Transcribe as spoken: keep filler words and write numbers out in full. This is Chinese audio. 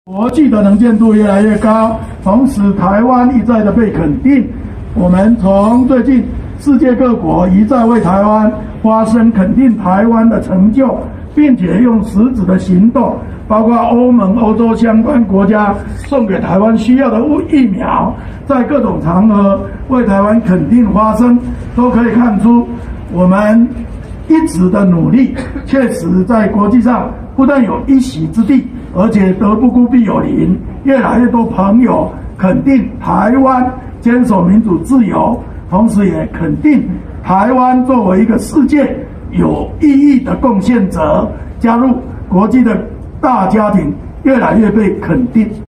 国际的能见度越来越高，同时台湾一再的被肯定。我们从最近世界各国一再为台湾发声，肯定台湾的成就，并且用实质的行动，包括欧盟、欧洲相关国家送给台湾需要的疫苗，在各种场合为台湾肯定发声，都可以看出我们一直的努力，确实在国际上不但有一席之地，而且德不孤必有邻，越来越多朋友肯定台湾坚守民主自由，同时也肯定台湾作为一个世界有意义的贡献者，加入国际的大家庭，越来越被肯定。